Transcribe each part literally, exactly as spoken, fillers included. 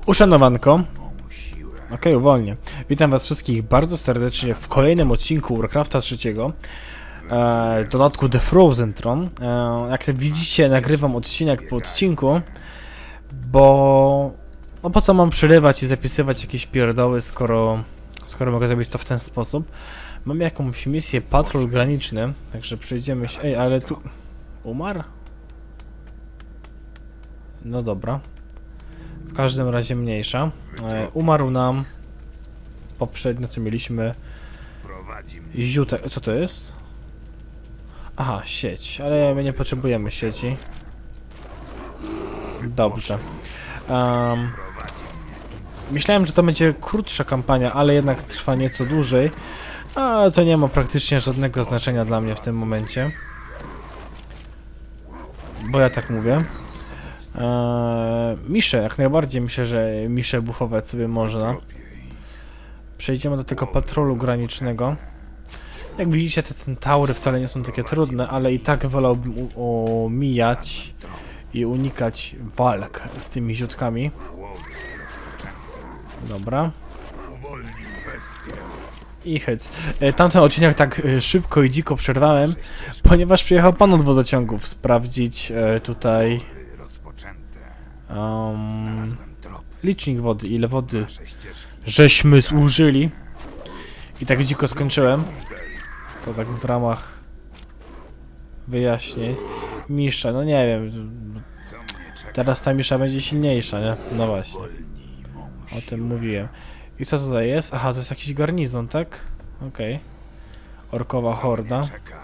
Uszanowanko. Okej, okay, uwolnię. Witam was wszystkich bardzo serdecznie w kolejnym odcinku Warcrafta trzeciego. E, w dodatku The Frozen Throne. E, jak widzicie, nagrywam odcinek po odcinku, bo... No po co mam przerywać i zapisywać jakieś pierdoły, skoro... skoro mogę zrobić to w ten sposób. Mam jakąś misję patrol graniczny, także przejdziemy się... Ej, ale tu... Umarł? No dobra. W każdym razie mniejsza. E, umarł nam poprzednio, co mieliśmy. Ziutek. Co to jest? Aha, sieć, ale my nie potrzebujemy sieci. Dobrze. Um, myślałem, że to będzie krótsza kampania, ale jednak trwa nieco dłużej. A to nie ma praktycznie żadnego znaczenia dla mnie w tym momencie. Bo ja tak mówię. Eee, misze, jak najbardziej myślę, że misze bufować sobie można. Przejdziemy do tego patrolu granicznego. Jak widzicie, te tentaury wcale nie są takie trudne, ale i tak wolałbym omijać i unikać walk z tymi ziutkami. Dobra. I hyc. E, tamten odcinek tak e, szybko i dziko przerwałem, ponieważ przyjechał pan od wodociągów sprawdzić e, tutaj um, licznik wody, ile wody żeśmy zużyli. I tak dziko skończyłem. To tak w ramach wyjaśnień. Misza, no nie wiem. Teraz ta misza będzie silniejsza, nie? No właśnie. O tym mówiłem. I co tutaj jest? Aha, to jest jakiś garnizon, tak? Okej. Okay. Orkowa horda.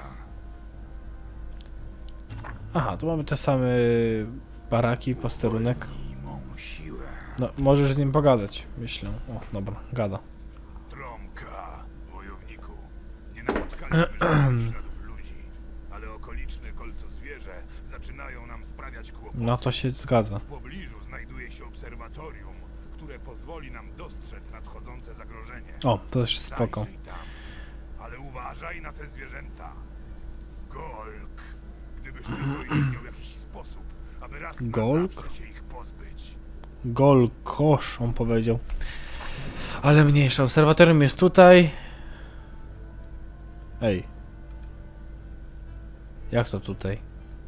Aha, tu mamy te same baraki, posterunek. No, możesz z nim pogadać, myślę. O, dobra, gada. Tromka, wojowniku. Nie napotkaliśmy śladów ludzi, ale okoliczne kolcozwierze zaczynają nam sprawiać kłopoty. No to się zgadza. W pobliżu znajduje się obserwatorium, które pozwoli nam dostrzec nadchodzące zagrożenie. O, to też jest spoko. Zajrzyj tam, ale uważaj na te zwierzęta. Golk, gdybyś tylko istniał jakiś sposób, aby raz Golk? na zawsze się ich pozbyć. Gol, kosz, on powiedział. Ale mniejsza. Obserwatorium jest tutaj. Ej. Jak to tutaj?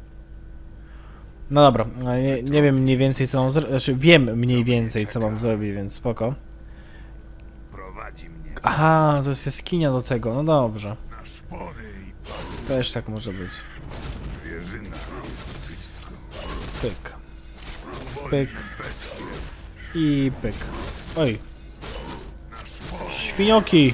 No dobra, nie, nie wiem mniej więcej co mam zrobić. Znaczy wiem mniej więcej co mam zrobić, więc spoko. Aha, to jest jaskinia do tego, no dobrze. Też tak może być. Pyk. Pyk. I pyk. Oj. Świnioki.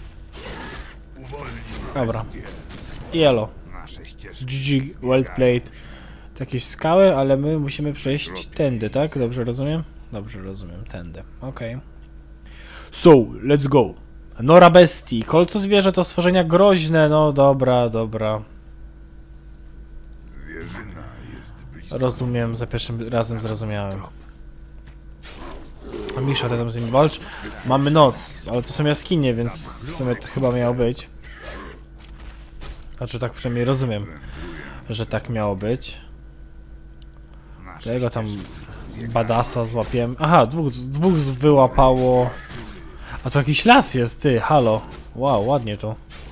Dobra. Elo. G G, well played. To jakieś skały, ale my musimy przejść tędy, tak? Dobrze rozumiem? Dobrze rozumiem, tędy. Okej. Okay. So, let's go. Nora bestii. Kolco zwierzę to stworzenia groźne. No dobra, dobra. Rozumiem, za pierwszym razem zrozumiałem. A Misza, ty tam z nim walcz. Mamy noc, ale to są jaskinie, więc w sumie to chyba miało być. Znaczy tak przynajmniej rozumiem, że tak miało być. Tego tam badasa złapiemy. Aha, dwóch, dwóch wyłapało. A to jakiś las jest, ty, halo. Wow, ładnie to.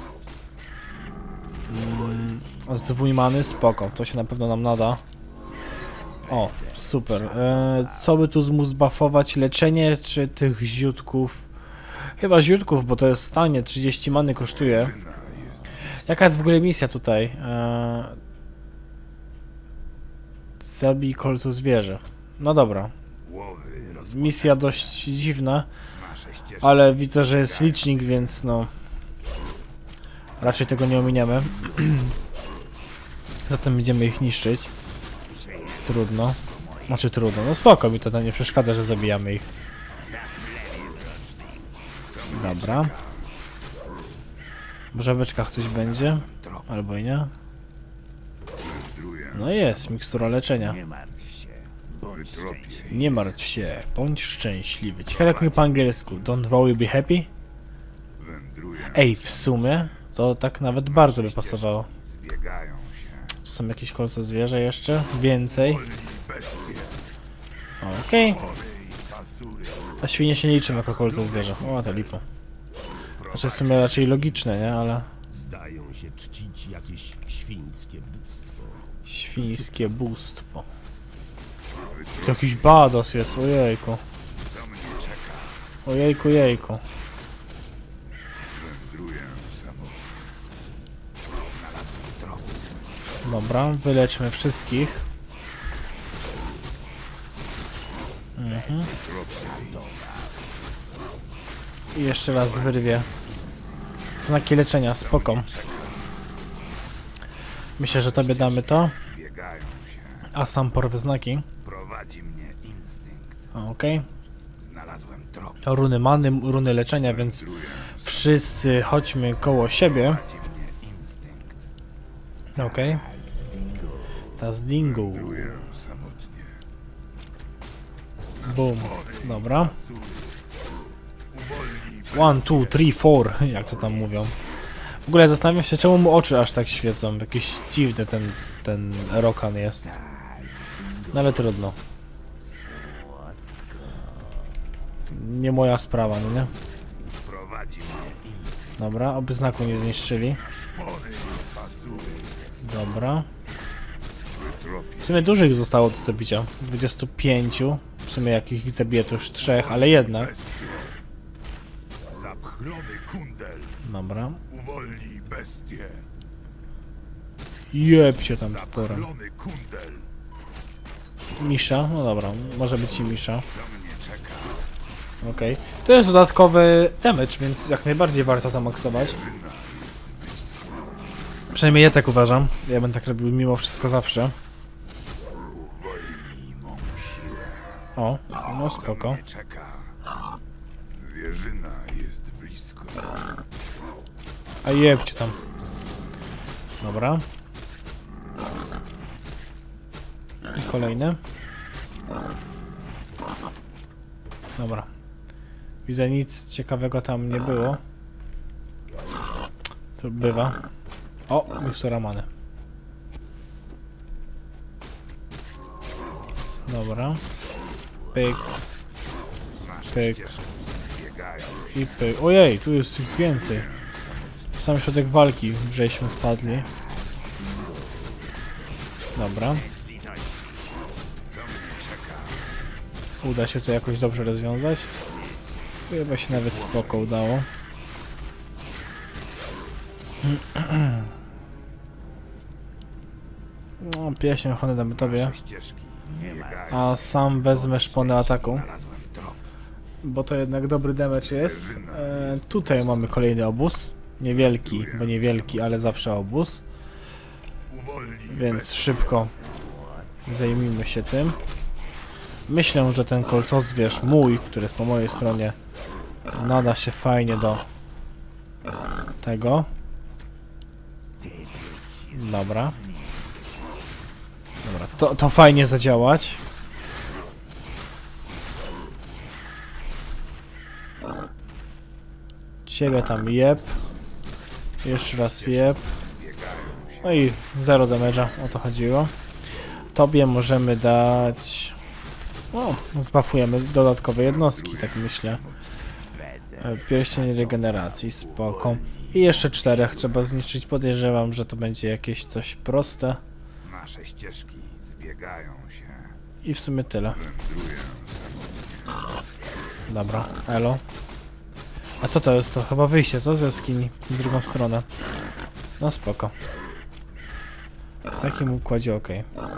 Mm, zwój many, spoko, to się na pewno nam nada. O, super. E, co by tu zmuzbafować? Leczenie czy tych ziutków? Chyba ziutków, bo to jest tanie, trzydzieści many kosztuje. Jaka jest w ogóle misja tutaj? E, zabij kolcu zwierzę. No dobra. Misja dość dziwna, ale widzę, że jest licznik, więc no... raczej tego nie ominiemy. Zatem będziemy ich niszczyć. Trudno. Znaczy trudno. No spoko, mi to tam nie przeszkadza, że zabijamy ich. Dobra. Może w beczkach coś będzie? Albo i nie. No jest, mikstura leczenia. Nie martw się, bądź szczęśliwy. Ciekawe jak mi po angielsku. Don't worry, be happy? Ej, w sumie to tak nawet bardzo by pasowało. Tu są jakieś kolce zwierzę jeszcze? Więcej. Okej. Okay. A świnie się nie liczą jako kolce zwierzę. O, to lipo. Znaczy w sumie raczej logiczne, nie? Ale... Zdają się czcić jakieś świńskie bóstwo. Świńskie bóstwo. To jakiś bados jest, ojejku. Co mnie czeka? Ojejku, jejku. Wędruję samotnie. Znalazłem trop. Dobra, wyleczmy wszystkich. Mhm. I jeszcze raz wyrwie. Znaki leczenia, spoko. Myślę, że tobie damy to. Zbiegają się. A sam porwę znaki. Prowadzi mnie instynkt. Okej. Znalazłem trop. Runy many, runy leczenia, więc wszyscy chodźmy koło siebie. Prowadzi mnie instynkt. Okej. Ta z dingu. Wędruję samotnie. Boom. Dobra. Uwolnij One, two, three, four. Jak to tam mówią. W ogóle zastanawiam się, czemu mu oczy aż tak świecą. Jakiś dziwny ten, ten Rokan jest. No ale trudno. Nie moja sprawa, no nie? prowadzi mnie instynkt. Dobra, oby znaku nie zniszczyli. Szpony, pazury, Dobra. wytropi. W sumie dużo ich zostało do zabicia. dwudziestu pięciu. W sumie jakich ich zabiję to już trzech, ale jednak. Zapchlony kundel. Dobra. Uwolnij bestię. Jeb się tam porę. Zapchlony kundel. Misza, no dobra, może być i Misza. Co mnie czeka? Okej. To jest dodatkowy damage, więc jak najbardziej warto to maksować. Przynajmniej ja tak uważam. Ja bym tak robił mimo wszystko zawsze. Uwolnij mą siłę. O, no Co spoko. mnie czeka? Zwierzyna jest blisko. A jebcie tam. Dobra. I kolejny. Dobra. Widzę, nic ciekawego tam nie było. To bywa. O, mikstura many. Dobra. Pyk, Nasze pyk ścieżki zbiegają. i pyk. Ojej, tu jest ich więcej. W sam środek walki żeśmy wpadli. Dobra. Co mnie czeka? Uda się to jakoś dobrze rozwiązać. Chyba się nawet spoko udało. No, pieśń ochrony damy tobie. Nasze ścieżki zbiegają. A sam wezmę szpony ataku. Znalazłem trop. Bo to jednak dobry damage jest. E, tutaj mamy kolejny obóz. Niewielki, bo niewielki, ale zawsze obóz. Uwolnij Więc szybko zajmijmy się tym. Myślę, że ten kolcozwierz mój, który jest po mojej stronie, nada się fajnie do tego. Dobra. Dobra, to, to fajnie zadziałać. Ciebie tam jeb. Jeszcze raz jeb. No i zero damage'a, o to chodziło. Tobie możemy dać... O, zbafujemy dodatkowe jednostki, tak myślę. E, Pierścień regeneracji, spoko. I jeszcze czterech trzeba zniszczyć. Podejrzewam, że to będzie jakieś coś proste. Nasze ścieżki zbiegają się. I w sumie tyle. Wędruję. Dobra, elo. A co to jest? To chyba wyjście, co z jaskini? W drugą stronę. No spoko. W takim układzie ok.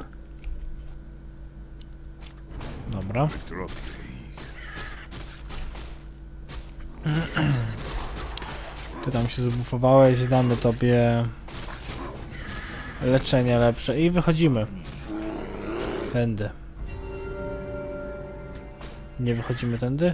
Dobra. Wytropię ich. Ty tam się zbufowałeś, damy tobie leczenie lepsze i wychodzimy. Tędy. Nie wychodzimy tędy?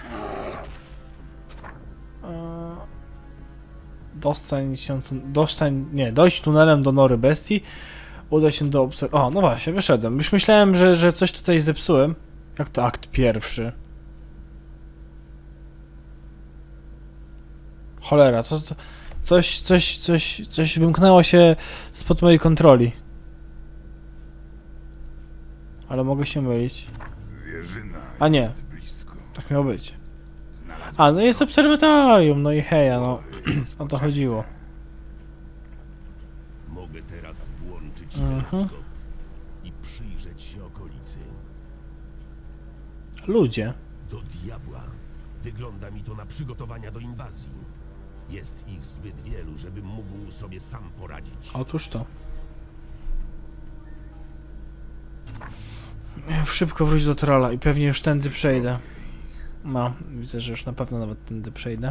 Eee, Dostań się tu, dostań, nie, dojść tunelem do nory bestii. Uda się do obserw... O, no właśnie, wyszedłem. Już myślałem, że, że coś tutaj zepsułem. Jak to akt pierwszy? Cholera, co to... Coś, coś, coś, coś wymknęło się spod mojej kontroli. Ale mogę się mylić. Zwierzyna A nie. jest blisko. Tak miało być. A, no jest obserwatorium, no i heja, no. O to chodziło. Mogę teraz włączyć Mhm. teleskop i przyjrzeć się okolicy. Ludzie. Do diabła. Wygląda mi to na przygotowania do inwazji. Jest ich zbyt wielu, żebym mógł sobie sam poradzić. Otóż to. Szybko wróć do trolla i pewnie już tędy przejdę. No, widzę, że już na pewno nawet tędy przejdę.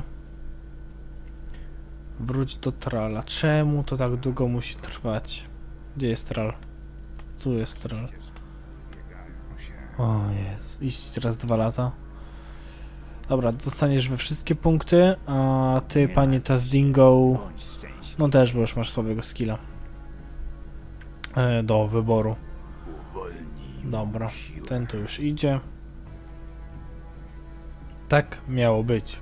Wróć do trolla. Czemu to tak długo musi trwać? Gdzie jest troll? Tu jest troll. O jest. Iść teraz dwa lata. Dobra, dostaniesz we wszystkie punkty, a ty, panie Tazdingo, no też, bo już masz słabego skilla e, do wyboru. Dobra, ten tu już idzie. Tak miało być.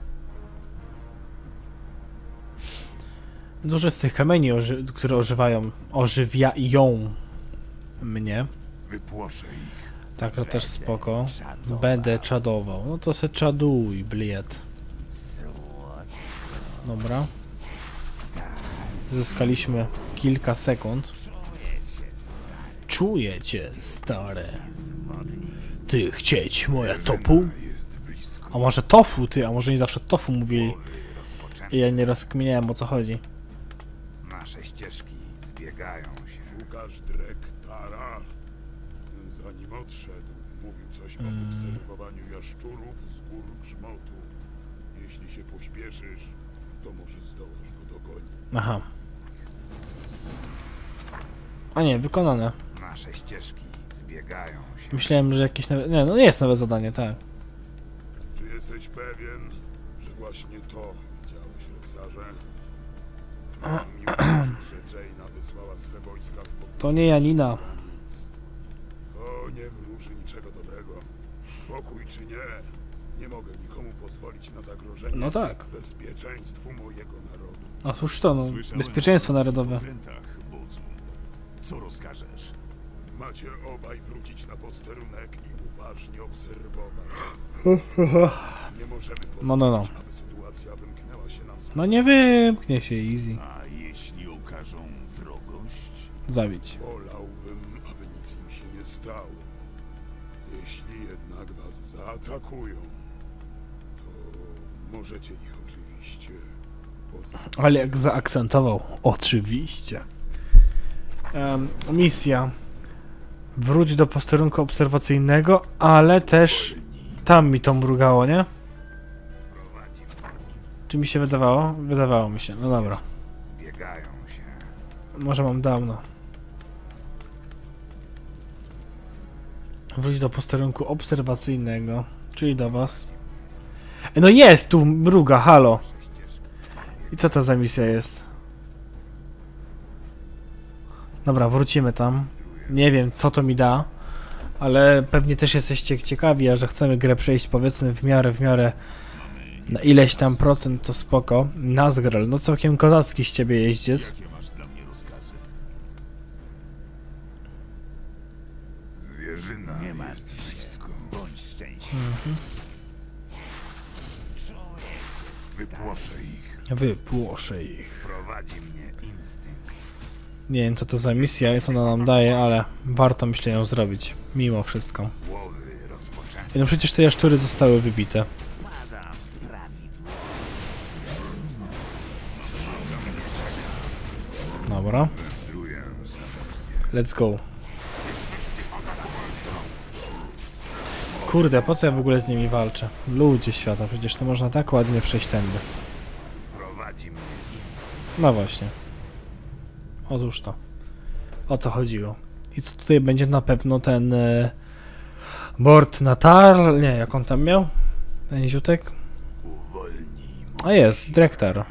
Dużo z tych kamieni, oży które ożywają, ożywiają mnie. Wypłoszę ich. Tak, to też spoko. Będę czadował. No to se czaduj, bliet. Dobra. Zyskaliśmy kilka sekund. Czuję cię, stary. Ty chcieć moja topu? A może tofu, ty? A może nie zawsze tofu mówili? I ja nie rozkminiałem, o co chodzi. Nasze ścieżki zbiegają się. Szukasz Drektara? Zanim odszedł, mówił coś o obserwowaniu jaszczurów z gór Grzmotu. Jeśli się pośpieszysz, to może zdołasz go dogonić. Aha. A nie, wykonane. Nasze ścieżki zbiegają się. Myślałem, że jakieś nowe... Nie, no nie jest nowe zadanie, tak. Czy jesteś pewien, że właśnie to widziałeś, Reksarze? Miłość, że Jaina wysłała swe wojska w podróż To nie Janina. granic. To nie wróży niczego dobrego. Pokój czy nie, nie mogę nikomu pozwolić na zagrożenie No tak. bezpieczeństwu mojego narodu. Otóż to, no. Słyszałem Bezpieczeństwo o narodowe. okrętach, wodzu. Co rozkażesz? Macie obaj wrócić na posterunek i uważnie obserwować. Nie możemy pozwolić, No, no, no. aby sytuacja wymknęła się nam z No nie wymknie się easy. A jeśli okażą wrogość? Zabić. Wolałbym, aby nic im się nie stało. Jeśli jednak was zaatakują, to możecie ich oczywiście poznać. Ale jak zaakcentował. Oczywiście. Um, misja. Wróć do posterunku obserwacyjnego, ale też tam mi to mrugało, nie? Czy mi się wydawało? Wydawało mi się. No dobra. Zbiegają się. Może mam dawno. Wróć do posterunku obserwacyjnego, czyli do was. E, No jest tu mruga, halo. I co to za misja jest? Dobra, wrócimy tam. Nie wiem, co to mi da, ale pewnie też jesteście ciekawi, a że chcemy grę przejść, powiedzmy, w miarę, w miarę na ileś tam procent, to spoko. Nazgral, no całkiem kozacki z ciebie jeździec. Jakie masz dla mnie rozkazy? Zwierzyna nie martw blisko. Bądź szczęśliwy. Wypłoszę ich. Wypłoszę ich. Prowadzi mnie instynkt. Nie wiem, co to za misja i co ona nam daje, ale warto, myślę, ją zrobić. Mimo wszystko. Głowy rozpoczęte. I no przecież te jaszczury zostały wybite. Wpadam w prawidło. Dobra. Wędruję samotnie. Let's go. Kurde, po co ja w ogóle z nimi walczę? Ludzie świata, przecież to można tak ładnie przejść tędy. Prowadzi mnie instynkt. No właśnie. Otóż to. O to chodziło. I co tutaj będzie na pewno ten... E, Mort Natar... Nie, jak on tam miał? Ten ziutek? Uwolnij A jest, Drektar.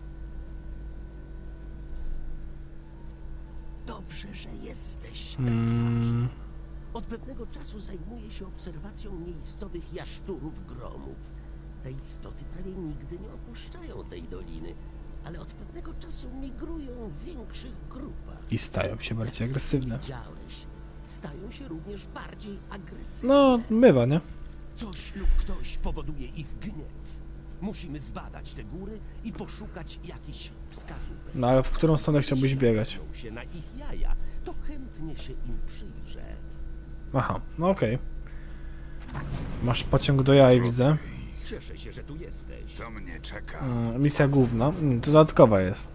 Dobrze, że jesteś. Mm, Od pewnego czasu zajmuję się obserwacją miejscowych jaszczurów gromów. Te istoty prawie nigdy nie opuszczają tej doliny, ale od pewnego czasu migrują w większych grupach. I stają się bardziej agresywne. Widziałeś? Stają się również bardziej agresywne. No, bywa, nie? Coś lub ktoś powoduje ich gniew. Musimy zbadać te góry i poszukać jakichś wskazówek. No ale w którą stronę chciałbyś biegać? Jeśli się na ich jaja, to chętnie się im przyjrzę. Aha, no okej. Masz pociąg do jaj, widzę. Cieszę się, że tu jesteś. Co mnie czeka? Mm, misja główna. Mm, dodatkowa jest.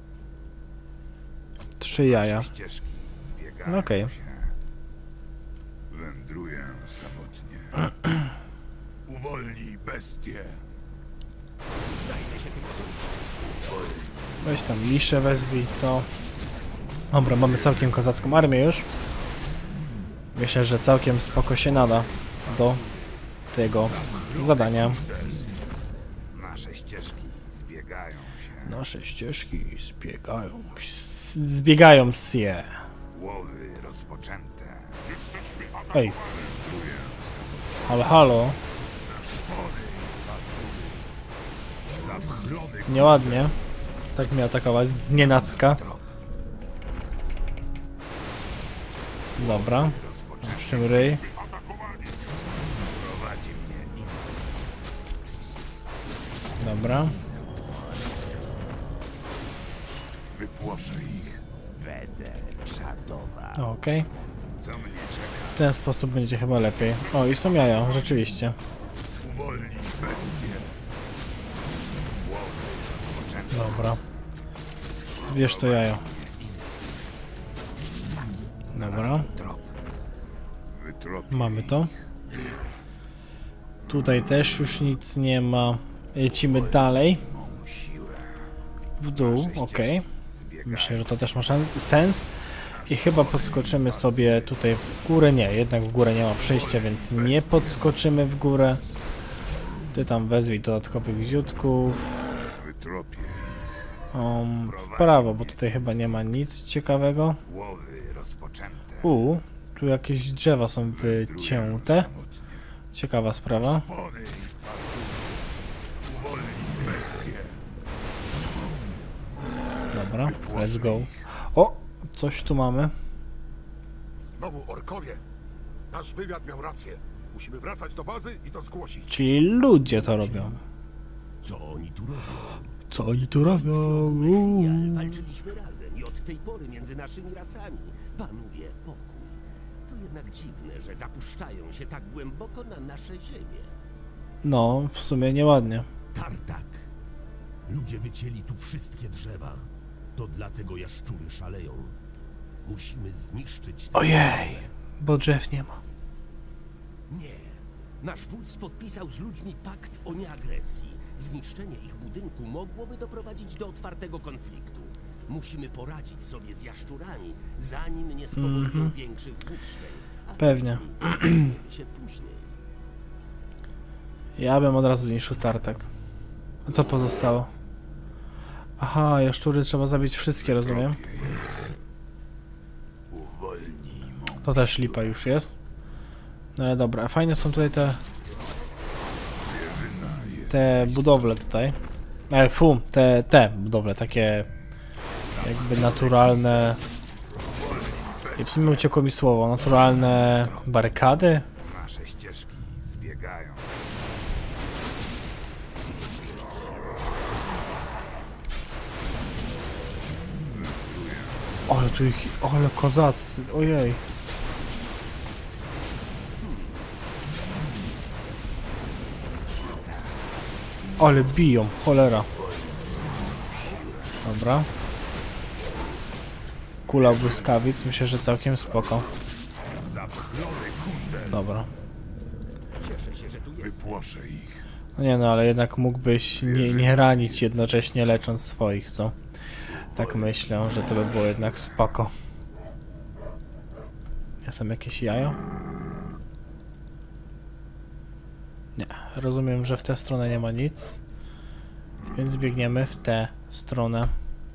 Trzy jaja. Ścieżki zbiegają No okej. się. Wędruję samotnie. Uwolnij bestię. Zajmę się tym osobiście. Weź tam liszę, wezwij to. Dobra, mamy całkiem kozacką armię już. Myślę, że całkiem spoko się nada do tego zadania. Nasze ścieżki zbiegają się. Nasze ścieżki zbiegają. Zbiegają się. Łowy rozpoczęte. Ej. Halo, halo. Nieładnie. Tak mnie atakować z nienacka. Dobra. Puszczę ryj. Prowadzi mnie instynkt. Dobra. Wypłoszę ich. Będę czadował. Okej. Co mnie czeka? W ten sposób będzie chyba lepiej. O, i są jaja, rzeczywiście. Uwolnij bestię. Łowy rozpoczęte. Dobra. Zbierz to jajo. Dobra. Trop. Wytropię Mamy ich. to. Tutaj też już nic nie ma. Lecimy dalej. Mą siłę. W dół, Nasze ok. ścieżki zbiegają. Myślę, że to też ma szans- sens. I chyba podskoczymy sobie tutaj w górę. Nie, jednak w górę nie ma przejścia, więc nie podskoczymy w górę. Ty tam wezwij dodatkowych ziutków. Wytropię ich. Um, w prawo, bo tutaj chyba nie ma nic ciekawego. Łowy rozpoczęte. U, tu jakieś drzewa są wycięte. Samotnie. Ciekawa sprawa. Pony i pazury. Uwolnij bestię. Dobra, let's go. O, coś tu mamy. Znowu orkowie. Nasz wywiad miał rację. Musimy wracać do bazy i to zgłosić. Czyli ludzie to robią. Co oni tu robią? Co oni tu robią? Ale walczyliśmy razem i od tej pory między naszymi rasami panuje pokój. To jednak dziwne, że zapuszczają się tak głęboko na nasze ziemię. No, w sumie nieładnie. Tartak! Ludzie wycięli tu wszystkie drzewa. To dlatego jaszczury szaleją. Musimy zniszczyć te... Ojej, bo drzew nie ma. Nie. Nasz wódz podpisał z ludźmi pakt o nieagresji. Zniszczenie ich budynku mogłoby doprowadzić do otwartego konfliktu. Musimy poradzić sobie z jaszczurami, zanim nie spowodują Mhm. większych zniszczeń. A Pewnie. później zajmiemy się później. Ja bym od razu zniszczył tartak. A co pozostało? Aha, jaszczury trzeba zabić wszystkie, rozumiem. Uwolnij mą To też lipa już jest. No ale dobra, fajne są tutaj te... Te budowle tutaj. E, fu, te, te budowle, takie... Jakby naturalne... I w sumie uciekło mi słowo, naturalne barykady? Nasze ścieżki zbiegają. Ale tu ich... Ale kozacy, ojej. Ale biją, cholera. Dobra. Kula błyskawic, myślę, że całkiem spoko. Dobra. Cieszę się, że tu jest. Wypłoszę ich. No nie no, ale jednak mógłbyś nie, nie ranić jednocześnie lecząc swoich, co? Tak myślę, że to by było jednak spoko. Jest tam jakieś jajo? Nie, rozumiem, że w tę stronę nie ma nic. Więc biegniemy w tę stronę.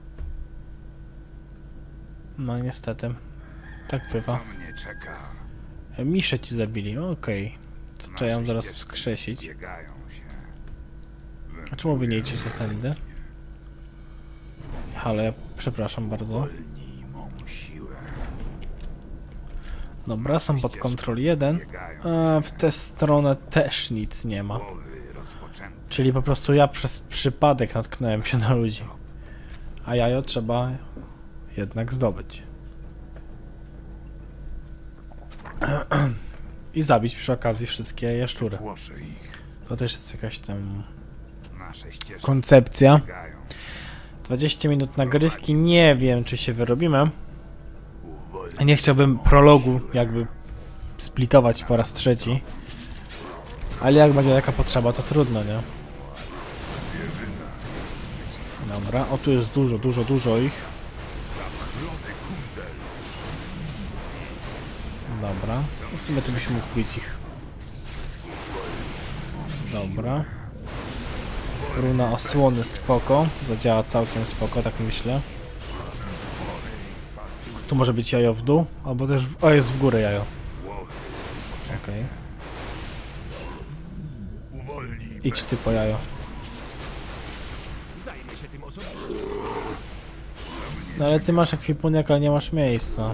No niestety. Tak bywa. Co mnie czeka? E, Misze ci zabili, okej. To trzeba ją Nasze zaraz ścieżki wskrzesić. Zbiegają się. A czemu wy nie idziecie tędy? Halo, ja przepraszam bardzo. Uwolnij mą siłę. Dobra, są pod kontrol jeden. A w tę stronę też nic nie ma. Czyli po prostu ja przez przypadek natknąłem się na ludzi. A jajo trzeba jednak zdobyć. I zabić przy okazji wszystkie jaszczury. To też jest jakaś tam koncepcja. dwadzieścia minut nagrywki. Nie wiem, czy się wyrobimy. Nie chciałbym prologu jakby splitować po raz trzeci. Ale jak będzie jaka potrzeba, to trudno, nie? Dobra, o tu jest dużo, dużo, dużo ich. Dobra, w sumie to byśmy mógł bić ich. Dobra. Runa osłony spoko, zadziała całkiem spoko, tak myślę. Tu może być jajo w dół, albo też w... O, jest w górę jajo. Okej. Okay. Idź ty po jajo. No ale ty masz ekwipunek, ale nie masz miejsca.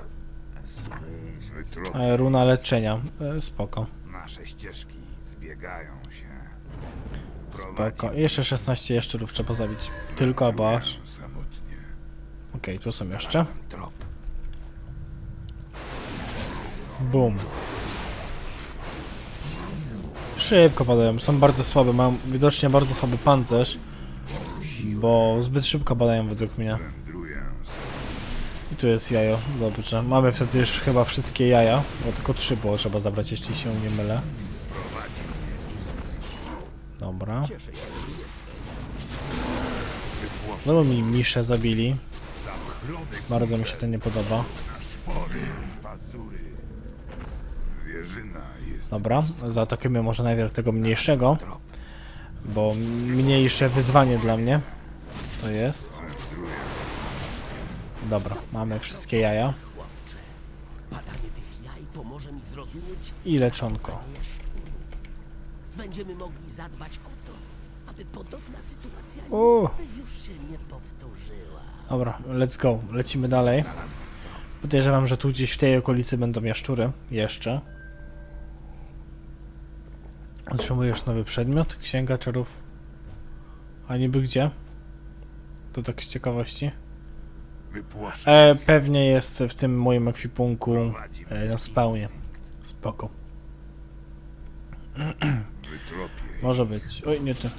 A, runa leczenia. E, spoko. Nasze ścieżki zbiegają się. Spoko. I jeszcze szesnaście jaszczurów trzeba zabić. Tylko albo aż. Okej, okay, tu są jeszcze. Bum. Szybko padają. Są bardzo słabe. Mam widocznie bardzo słaby pancerz. Bo zbyt szybko padają według mnie. I tu jest jajo. Dobrze. Mamy wtedy już chyba wszystkie jaja. Bo tylko trzy było trzeba zabrać, jeśli się nie mylę. Dobra. Znowu mi misze zabili. Bardzo mi się to nie podoba. Dobra, zaatakujmy może najpierw tego mniejszego. Bo mniejsze wyzwanie dla mnie to jest. Dobra, mamy wszystkie jaja. I leczonko. Będziemy mogli zadbać o to, aby podobna sytuacja O. nigdy już się nie powtórzyła. Dobra, let's go. Lecimy dalej. Podejrzewam, że tu gdzieś w tej okolicy będą jaszczury. Jeszcze. Otrzymujesz nowy przedmiot. Księga czarów. A niby gdzie? To tak z ciekawości. E, pewnie jest w tym moim ekwipunku e, na spawnie. Spoko. Może być. Oj, nie ty.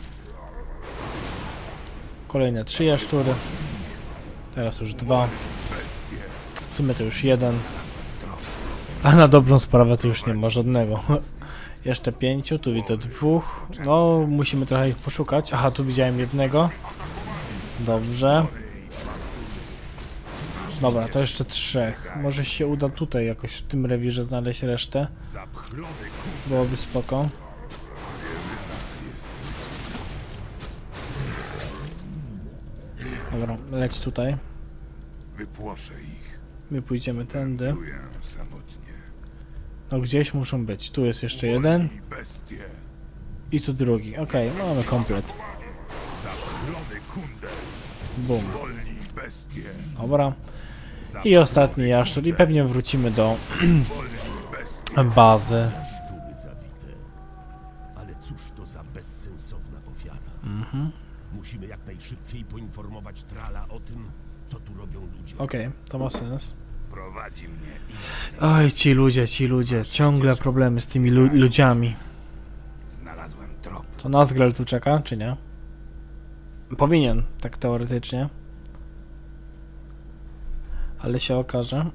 Kolejne trzy jaszczury. Teraz już dwa. W sumie to już jeden. A na dobrą sprawę to już nie ma żadnego. Jeszcze pięciu, tu widzę dwóch. No, musimy trochę ich poszukać. Aha, tu widziałem jednego. Dobrze. Dobra, to jeszcze trzech. Może się uda tutaj jakoś w tym rewirze znaleźć resztę. Byłoby spoko. Dobra, leć tutaj. My pójdziemy tędy. No gdzieś muszą być. Tu jest jeszcze jeden. I tu drugi. Okej, okay, mamy komplet. Bum. Dobra. I ostatni jaszczur. I pewnie wrócimy do bazy. Ale cóż to za bezsensowna ofiara. Mhm. Musimy jak najszybciej poinformować Trala o tym, co tu robią ludzie. Okej, okay, to ma sens. Prowadzi mnie i... Oj, ci ludzie, ci ludzie. Ciągle problemy z tymi lu ludziami. Znalazłem trop. Co Nazgrel tu czeka, czy nie? Powinien, tak teoretycznie. Ale się okaże.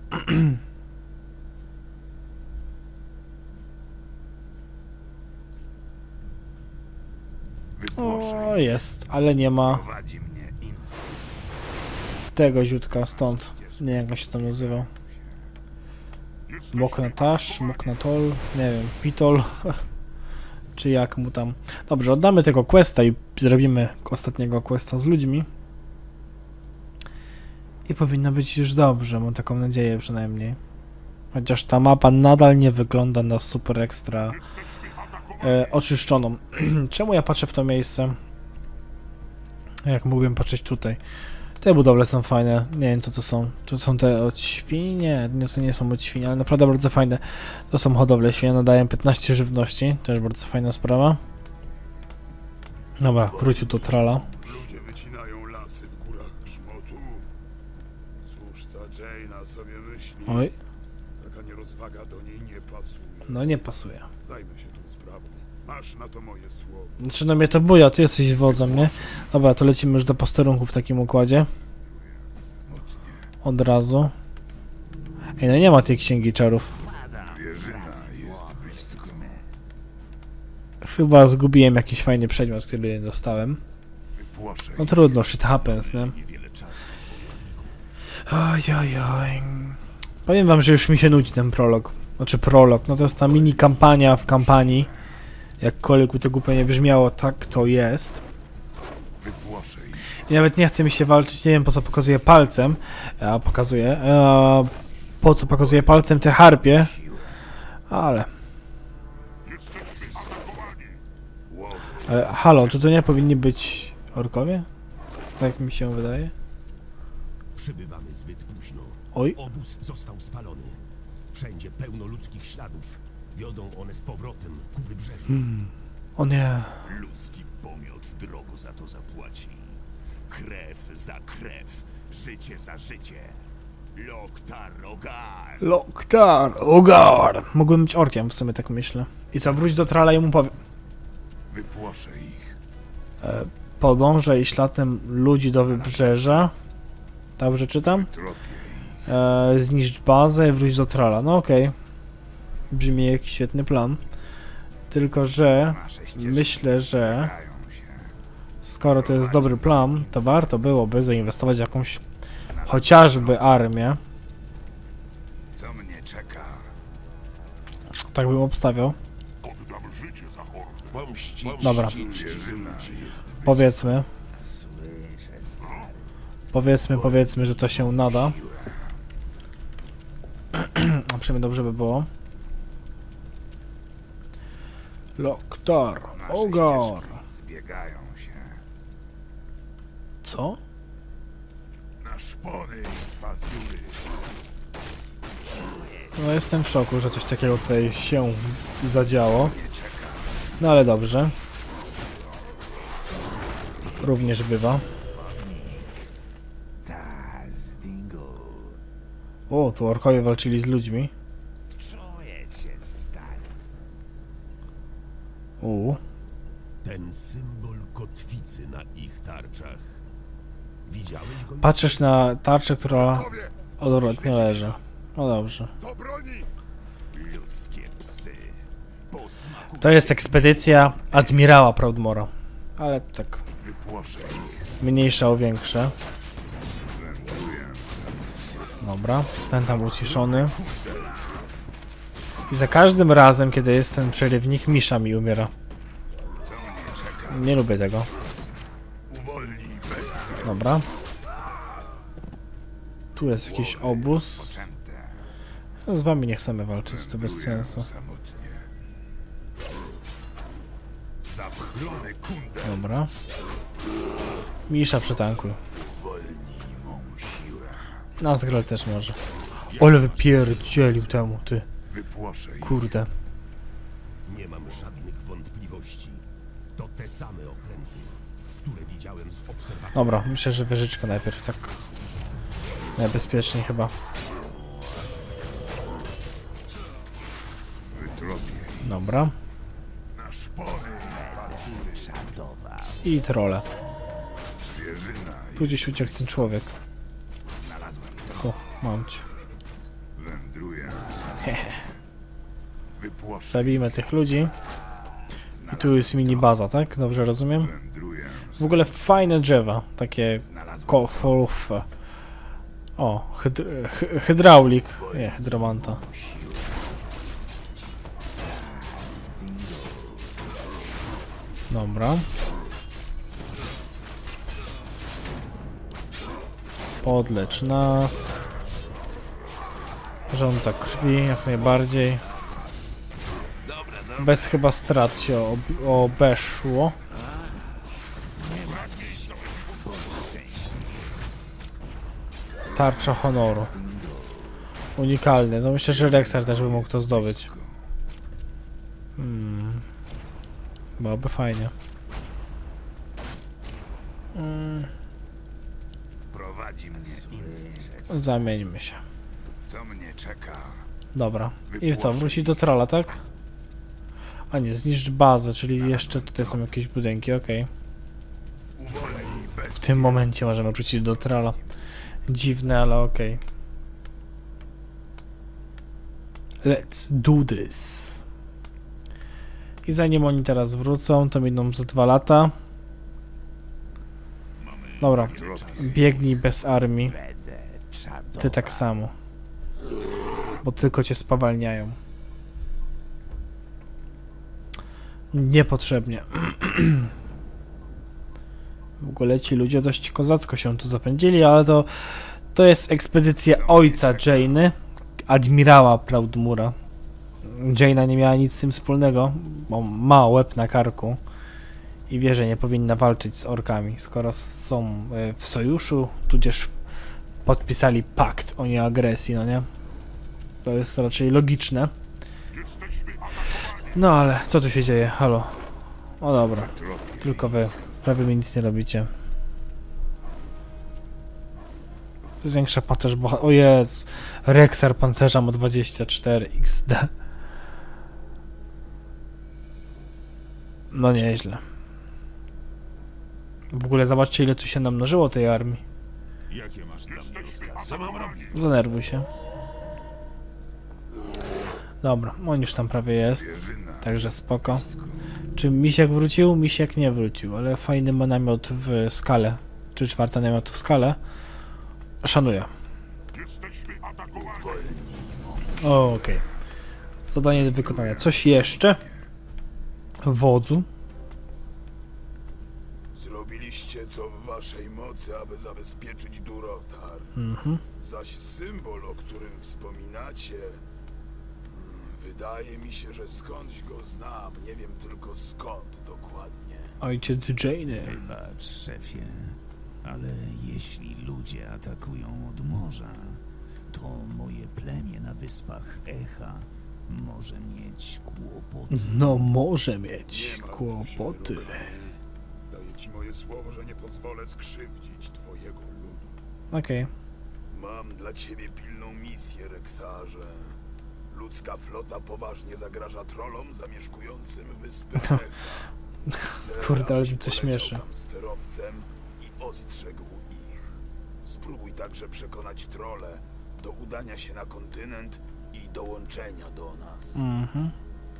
O, jest, ale nie ma Prowadzi mnie instynkt. tego ziutka stąd. Nie wiem, jak się tam nazywał. Moknatasz, Moknatol, nie wiem, Pitol. Czy jak mu tam. Dobrze, oddamy tego questa i zrobimy ostatniego questa z ludźmi. I powinno być już dobrze, mam taką nadzieję przynajmniej. Chociaż ta mapa nadal nie wygląda na super ekstra e, oczyszczoną. Czemu ja patrzę w to miejsce? Jak mógłbym patrzeć tutaj? Te budowle są fajne. Nie wiem co to są. To są te od świni? Nie, nie, to nie są od świni, ale naprawdę bardzo fajne. To są hodowle świnia, nadają piętnaście żywności. Też bardzo fajna sprawa. Dobra, wrócił do Trala. Ludzie wycinają lasy w górach Grzmotu. Cóż ta Jaina sobie myśli? Oj, Taka nierozwaga do niej nie pasuje. no nie pasuje. Zajmę się tą sprawą. Masz na to moje słowo. Znaczy no mnie to buja, ty jesteś wodzem, nie? Dobra, to lecimy już do posterunku w takim układzie. Od razu. Ej, no nie ma tej księgi czarów. Chyba zgubiłem jakiś fajny przedmiot, który dostałem. No trudno, shit happens, nie? Oj, oj, oj. Powiem wam, że już mi się nudzi ten prolog. Znaczy prolog, no to jest ta mini kampania w kampanii. Jakkolwiek to głupio nie brzmiało, tak to jest. I nawet nie chce mi się walczyć, nie wiem po co pokazuję palcem. A pokazuję. A, po co pokazuję palcem te harpie. Ale... Ale halo, czy to nie powinni być orkowie? Tak mi się wydaje. Przybywamy zbyt późno. Oj. Obóz został spalony. Wszędzie pełno ludzkich śladów. Wiodą one z powrotem ku wybrzeżu. Hmm. O nie. Ludzki pomiot drogo za to zapłaci. Krew za krew, życie za życie. Loktar Ogar. Loktar Ogar. Mógłbym być orkiem, w sumie tak myślę. I co, wróć do Trala i mu powiem. Wypłoszę ich. E, podążaj śladem ludzi do wybrzeża. Dobrze czytam? E, zniszcz bazę i wróć do Trala. No okej. Okay. Brzmi jak świetny plan. Tylko, że myślę, że skoro to jest dobry plan, to warto byłoby zainwestować w jakąś chociażby armię. Co mnie czeka? Tak bym obstawiał. Oddam życie za hordę. Dobra. Wierzyna jest. Powiedzmy. Powiedzmy, powiedzmy, że to się nada. A przynajmniej dobrze by było. Loktar Ogar. Zbiegają się. Co? Na szpony i pazury. No jestem w szoku, że coś takiego tutaj się zadziało. No ale dobrze. Również bywa. O, tu orkowie walczyli z ludźmi. U. Ten symbol kotwicy na ich tarczach. Widziałeś go? Patrzysz na tarczę, która odwrotnie leży. No dobrze. Do broni! Ludzkie psy. Po smaku To jest ekspedycja admirała Proudmora. Ale tak Wypłoszę ich. mniejsza o większe. Dobra, ten tam uciszony. I za każdym razem, kiedy jest ten przerywnik, misza mi umiera. Co mnie czeka? Nie lubię tego. Uwolnij bestię. Dobra. Tu jest jakiś obóz. Poczęte. Z wami nie chcemy walczyć, to bez Wędruję sensu. samotnie. Zapchlony kundel. Dobra. Misza przytankuj. Uwolnij mą siłę. Nazgral też może. Ole wypierdzielił temu, ty. Wypłoszę ich. Kurde. Nie mam żadnych wątpliwości. To te same okręty, które widziałem z obserwacji. Dobra, myślę, że wieżyczka najpierw, tak. Najbezpieczniej chyba. Wytropię ich. Dobra. Na szpony i pazury. I trole. Wierzyna Tu gdzieś uciekł ten człowiek. Znalazłem to. Tu, mam cię. Wędruję. Wypłoszę. Zabijmy tych ludzi. I tu jest mini baza, tak? Dobrze rozumiem? Wędruję. W ogóle fajne drzewa. Takie kofolfe. O, hydr hy hydraulik. Nie, hydromanta. Dobra. Podlecz nas. Rządza krwi, jak najbardziej. Bez chyba strat się ob obeszło. Tarcza honoru. Unikalny. No myślę, że Rexar też by mógł to zdobyć. Hmm. Byłoby fajnie. Hmm. Prowadzi mnie instynkt. Zamieńmy się. Co mnie czeka? Dobra. I co? Wrócić do Trolla, tak? A nie, zniszcz bazę, czyli jeszcze tutaj są jakieś budynki, okej. Uwolnij bez... W tym momencie możemy wrócić do Trolla. Dziwne, ale okej. Let's do this. I zanim oni teraz wrócą, to miną za dwa lata. Dobra, biegnij bez armii. Ty tak samo. Bo tylko cię spowalniają. Niepotrzebnie. W ogóle ci ludzie dość kozacko się tu zapędzili, ale to to jest ekspedycja ojca Jane'y, admirała Proudmoora. Jane'a nie miała nic z tym wspólnego, bo ma łeb na karku i wie, że nie powinna walczyć z orkami, skoro są w sojuszu, tudzież podpisali pakt o nieagresji, no nie? To jest raczej logiczne. No ale co tu się dzieje? Halo. O dobra. Tylko wy. Prawie mi nic nie robicie. Zwiększa pancerz boha... O jest. Rexar pancerza ma dwadzieścia cztery iks de. No nieźle. W ogóle zobaczcie, ile tu się namnożyło tej armii. Jakie masz dla mnie rozkazy? Co mam robić? Zanerwuj się. Dobra, on już tam prawie jest. Także spoko. Czy Misiek wrócił? Misiek nie wrócił, ale fajny ma namiot w skale. Czy czwarta namiot w skale. Szanuję. Okej. Okay. Zadanie do wykonania. Coś jeszcze? Wodzu. Zrobiliście co w waszej mocy, aby zabezpieczyć Durotar. Mhm. Zaś symbol, o którym wspominacie, wydaje mi się, że skądś go znam. Nie wiem tylko skąd dokładnie. Ojciec Jane'y. Wybacz, szefie, ale jeśli ludzie atakują od morza, to moje plemię na wyspach Echa może mieć kłopoty. No może mieć Nie martw się, kłopoty. Roganie. Daję ci moje słowo, że nie pozwolę skrzywdzić twojego ludu. Okej. Mam dla ciebie pilną misję, Rexarze. Ludzka flota poważnie zagraża trollom zamieszkującym wyspy Echa. Chcę, Kurde, ale abyś mi to poleciał śmieszy. tam sterowcem i ostrzegł ich. Spróbuj także przekonać trolle do udania się na kontynent i dołączenia do nas. Mhm.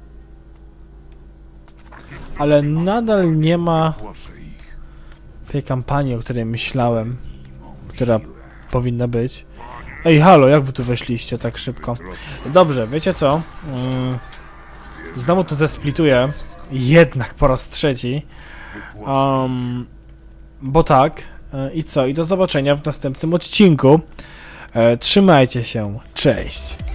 Ale nadal nie ma tej kampanii, o której myślałem, która powinna być. Ej, halo, jak wy tu weszliście tak szybko? Dobrze, wiecie co? Mm, znowu to zesplituję. Jednak po raz trzeci. Um, bo tak. I co? I do zobaczenia w następnym odcinku. E, trzymajcie się. Cześć.